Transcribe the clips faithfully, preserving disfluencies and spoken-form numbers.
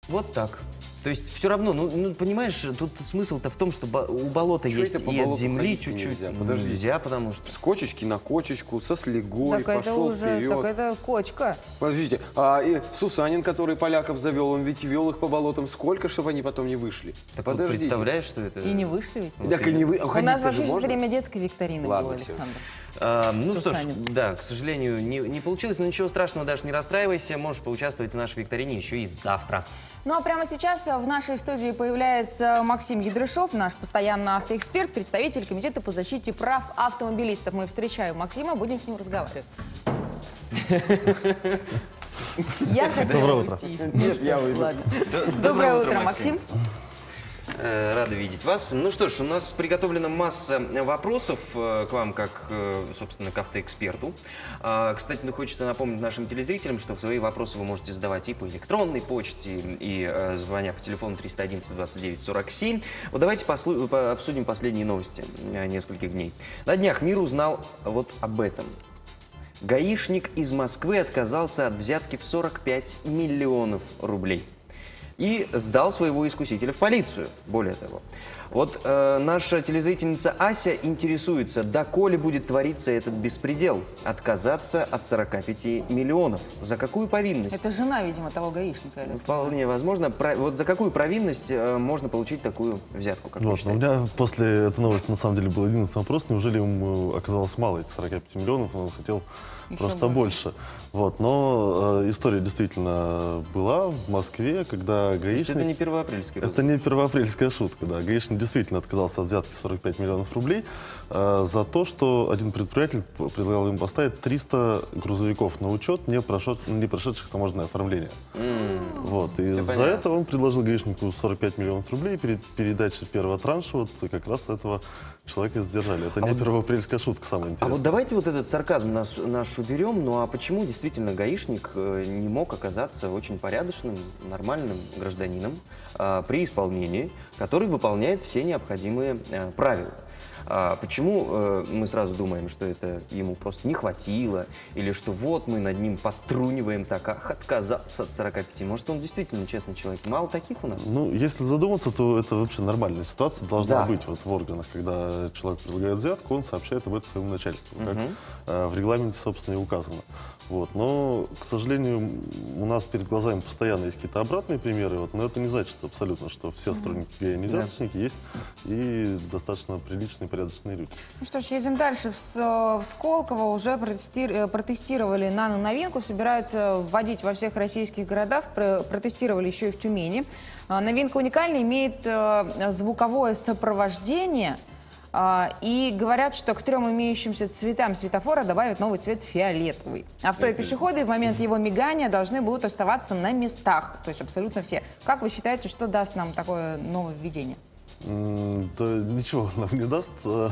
Вот так. То есть все равно, ну, ну понимаешь, тут смысл-то в том, что у болота Чего есть это по и от болоту земли чуть-чуть нельзя? нельзя, Подожди. нельзя, потому что... С кочечки на кочечку, со слегой, Так это пошел уже, вперед. так это кочка. Подождите, а и Сусанин, который поляков завел, он ведь вел их по болотам сколько, чтобы они потом не вышли? Так вот, подожди. представляешь, что это... И не вышли ведь? Вот Так и не вы... У нас вообще сейчас время детской викторины Ладно, было, всё. Александр. А, ну что ж, Сусанин. да, к сожалению, не, не получилось, но ничего страшного, даже не расстраивайся, можешь поучаствовать в нашей викторине еще и завтра. Ну а прямо сейчас в нашей студии появляется Максим Ядрышов, наш постоянный автоэксперт, представитель Комитета по защите прав автомобилистов. Мы встречаем Максима, будем с ним разговаривать. Я хотела уйти. Нет, я уйду. Ладно. Доброе Доброе утро, утро, Максим. Максим. Э, Рада видеть вас. Ну что ж, у нас приготовлена масса вопросов э, к вам, как, э, собственно, к автоэксперту. А, кстати, ну, хочется напомнить нашим телезрителям, что свои вопросы вы можете задавать и по электронной почте, и э, звоня по телефону триста одиннадцать двадцать девять сорок семь. Вот давайте послу- по- обсудим последние новости э, нескольких дней. На днях мир узнал вот об этом. Гаишник из Москвы отказался от взятки в сорок пять миллионов рублей. И сдал своего искусителя в полицию, более того. Вот э, наша телезрительница Ася интересуется, доколе будет твориться этот беспредел, отказаться от сорока пяти миллионов. За какую повинность? Это жена, видимо, того гаишника. или кто? Вполне возможно. Про- вот за какую провинность э, можно получить такую взятку, как вы Вот, у считаете? меня после этой новости на самом деле был один вопрос. Неужели ему оказалось мало этих сорока пяти миллионов, он хотел Еще просто больше. больше. Вот, но э, история действительно была в Москве, когда То есть гаишник... это не первоапрельский Это розыгрыш? не первоапрельская шутка, да. Гаишник действительно отказался от взятки сорок пять миллионов рублей э, за то, что один предприниматель п- предлагал ему поставить триста грузовиков на учет, не, прошед, не прошедших таможенное оформление. Вот, и Всё за понятно. это он предложил гаишнику сорок пять миллионов рублей, перед передачей первого транша вот как раз этого человека сдержали. Это не первоапрельская шутка, самое А интересное. вот давайте вот этот сарказм наш, наш уберем. Ну а почему действительно гаишник э, не мог оказаться очень порядочным, нормальным гражданином э, при исполнении, который выполняет все необходимые э, правила? А почему э, мы сразу думаем, что это ему просто не хватило, или что вот мы над ним подтруниваем так, ах, отказаться от сорока пяти? Может, он действительно честный человек? Мало таких у нас? Ну, если задуматься, то это вообще нормальная ситуация должна Да. быть вот в органах, когда человек предлагает взятку, он сообщает об этом своему начальству, как э, в регламенте, собственно, и указано. Вот. Но, к сожалению, у нас перед глазами постоянно есть какие-то обратные примеры, вот, но это не значит абсолютно, что все сотрудники ГАИ не взяточники, есть и достаточно приличные, порядочные люди. Ну что ж, едем дальше. В, С- в Сколково уже протести- э, протестировали нано-новинку, собираются вводить во всех российских городах, про- протестировали еще и в Тюмени. А, Новинка уникальная, имеет э, звуковое сопровождение, а, и говорят, что к трем имеющимся цветам светофора добавят новый цвет фиолетовый. Авто и пешеходы в момент его мигания должны будут оставаться на местах, то есть абсолютно все. Как вы считаете, что даст нам такое нововведение? М, Да ничего нам не даст э,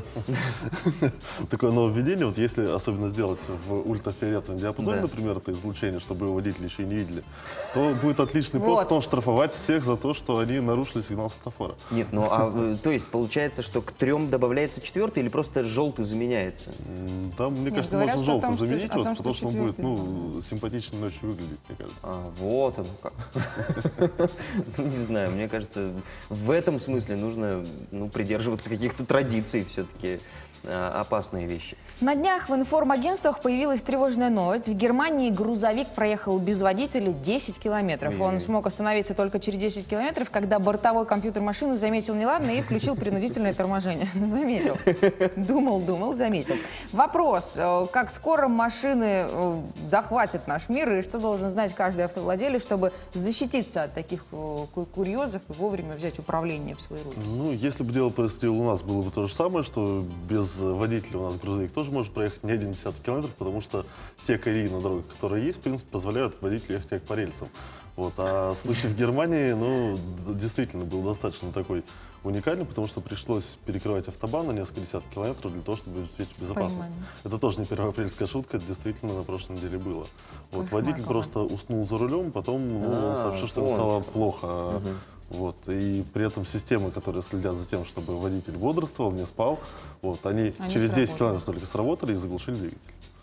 такое нововведение. Вот если особенно сделать в ультрафиолетовом диапазоне, Да. например, это излучение, чтобы его водители еще и не видели, то будет отличный повод Вот. потом штрафовать всех за то, что они нарушили сигнал светофора. Нет, ну а э, то есть получается, что к трем добавляется четвертый или просто желтый заменяется? М, Да, мне кажется, говорят, можно что о желтым том, что- заменить, о вот, том, что потому что он будет четвертый. ну, симпатичнее ночью выглядеть, мне кажется. А, вот оно как. Ну, не знаю, мне кажется, в этом смысле нужно ну, придерживаться каких-то традиций, все-таки опасные вещи. На днях в информагентствах появилась тревожная новость. В Германии грузовик проехал без водителя десять километров. Он смог остановиться только через десять километров, когда бортовой компьютер машины заметил неладное и включил принудительное торможение. Заметил. Думал, думал, заметил. Вопрос. э, Как скоро машины э, захватят наш мир и что должен знать каждый автовладелец, чтобы защититься от таких э, ку- курьезов и вовремя взять управление в свои руки? Ну, если бы дело происходило у нас, было бы то же самое, что без водителя у нас грузовик тоже может проехать не один десяток километров, потому что те колеи на дорогах, которые есть, в принципе, позволяют водителю ехать как по рельсам. Вот. А случай в Германии, ну, д- действительно был достаточно такой уникальный, потому что пришлось перекрывать автобан на несколько десятков километров для того, чтобы обеспечить безопасность. Понимаю. Это тоже не первоапрельская шутка, это действительно на прошлой неделе было. Вот. Кошмар Водитель какой. просто уснул за рулем, потом ну, А, сообщил, что ему вон стало что. плохо. Вот. И при этом системы, которые следят за тем, чтобы водитель бодрствовал, не спал, вот, они, Они через десять сработали. километров только сработали и заглушили двигатель.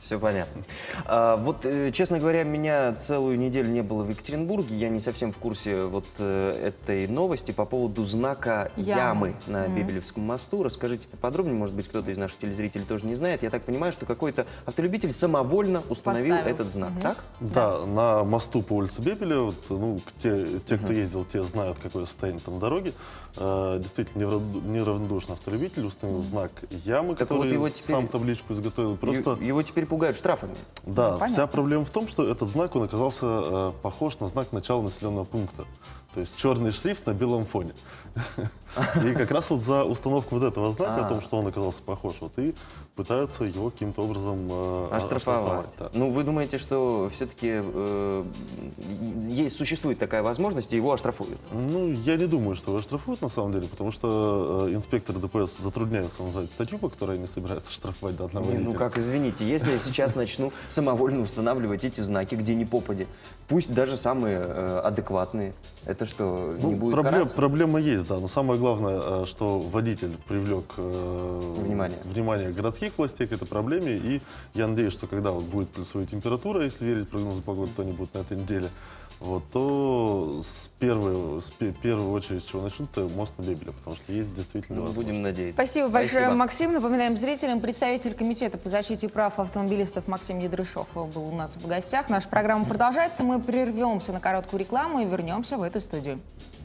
Все понятно. А, вот, э, честно говоря, меня целую неделю не было в Екатеринбурге. Я не совсем в курсе вот э, этой новости по поводу знака ямы, Ямы. на Мгм. Бебелевском мосту. Расскажите поподробнее, может быть, кто-то из наших телезрителей тоже не знает. Я так понимаю, что какой-то автолюбитель самовольно установил Поставил. этот знак, так? Да, на мосту по улице Бебеля, вот, ну, те, те, кто ездил, те знают, какое состояние там дороги. Э, действительно, неравно- неравнодушный автолюбитель установил знак ямы, Так вот который его теперь- сам табличку изготовил. Просто, Е- Его теперь пугают штрафами. да, Ну, понятно. вся проблема в том, что этот знак, он оказался э, похож на знак начала населенного пункта. То есть черный шрифт на белом фоне. И как раз вот за установку вот этого знака, А. о том, что он оказался похож, вот и пытаются его каким-то образом э, Оштрафовать. да. Ну, вы думаете, что все-таки э, есть, существует такая возможность, и его оштрафуют? Ну, я не думаю, что его штрафуют на самом деле, потому что э, инспекторы ДПС затрудняются назвать статью, по которой они собираются штрафовать данного Не, ну водителя. как, извините, если я сейчас начну самовольно устанавливать эти знаки, где ни попади, пусть даже самые э, адекватные, это что, Ну, не будет проблем- караться? проблема есть, да, но самое главное, э, что водитель привлек э, Внимание. внимание городских властей к этой проблеме, и я надеюсь, что когда вот будет плюсовая температура, если верить прогнозу погоды, то они будут на этой неделе, вот, то с первой, с пе- первой очередь, с чего начнут, это мост на Бебеля, потому что есть действительно Ну, возможность. будем надеяться. Спасибо большое, Спасибо. Максим. Напоминаем зрителям, представитель комитета по защите прав автомобилистов Максим Ядрышов был у нас в гостях. Наша программа продолжается. Мы прервемся на короткую рекламу и вернемся в эту студию.